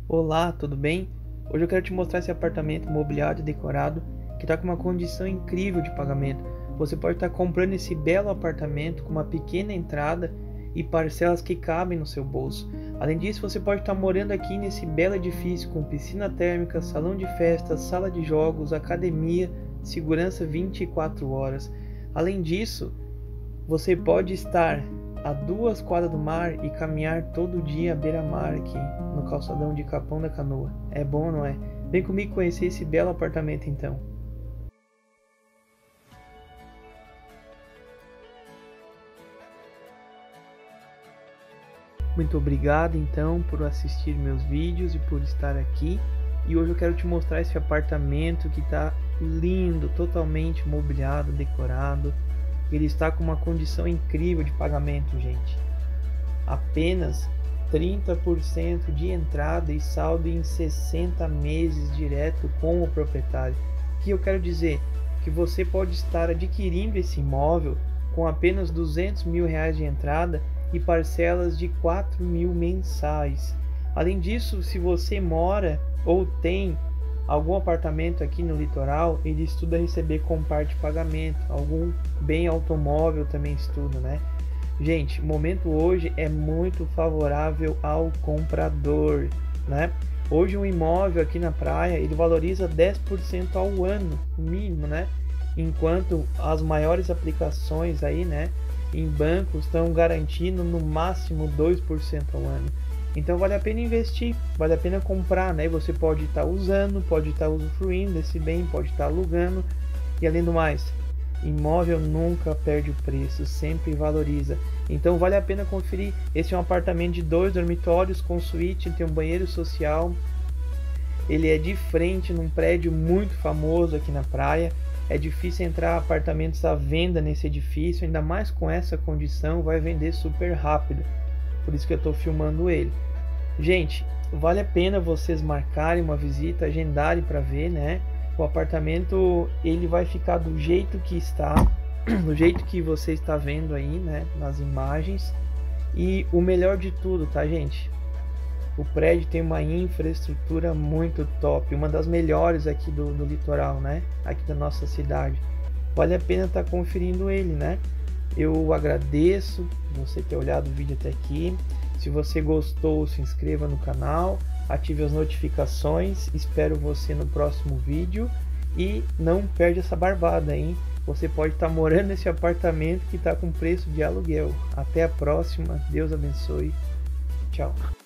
Olá, tudo bem? Hoje eu quero te mostrar esse apartamento mobiliado e decorado que está com uma condição incrível de pagamento. Você pode estar comprando esse belo apartamento com uma pequena entrada e parcelas que cabem no seu bolso. Além disso, você pode estar morando aqui nesse belo edifício com piscina térmica, salão de festas, sala de jogos, academia, segurança 24 horas. Além disso, você pode estar a 2 quadras do mar e caminhar todo dia à beira-mar aqui no calçadão de Capão da Canoa. É bom, não é? Vem comigo conhecer esse belo apartamento então. Muito obrigado então por assistir meus vídeos e por estar aqui. E hoje eu quero te mostrar esse apartamento que está lindo, totalmente mobiliado, decorado. Ele está com uma condição incrível de pagamento, gente. Apenas 30% de entrada e saldo em 60 meses direto com o proprietário. O que eu quero dizer? Que você pode estar adquirindo esse imóvel com apenas R$200 mil de entrada e parcelas de 4 mil mensais. Além disso, se você mora ou tem algum apartamento aqui no litoral, ele estuda receber com parte de pagamento. Algum bem automóvel também estuda, né? Gente, o momento hoje é muito favorável ao comprador, né? Hoje um imóvel aqui na praia, ele valoriza 10% ao ano, no mínimo, né? Enquanto as maiores aplicações aí, né, em bancos estão garantindo no máximo 2% ao ano. Então vale a pena investir, vale a pena comprar, né? Você pode estar usando, pode estar usufruindo desse bem, pode estar alugando. E além do mais, imóvel nunca perde o preço, sempre valoriza. Então vale a pena conferir. Esse é um apartamento de 2 dormitórios com suíte, tem um banheiro social. Ele é de frente num prédio muito famoso aqui na praia. É difícil entrar apartamentos à venda nesse edifício, ainda mais com essa condição, vai vender super rápido. Por isso que eu estou filmando ele. Gente, vale a pena vocês marcarem uma visita, agendarem para ver, né? O apartamento ele vai ficar do jeito que está, do jeito que você está vendo aí, né? Nas imagens. E o melhor de tudo, tá, gente? O prédio tem uma infraestrutura muito top, uma das melhores aqui do litoral, né? Aqui da nossa cidade. Vale a pena estar conferindo ele, né? Eu agradeço você ter olhado o vídeo até aqui. Se você gostou, se inscreva no canal, ative as notificações. Espero você no próximo vídeo e não perde essa barbada, hein? Você pode estar morando nesse apartamento que está com preço de aluguel. Até a próxima. Deus abençoe. Tchau.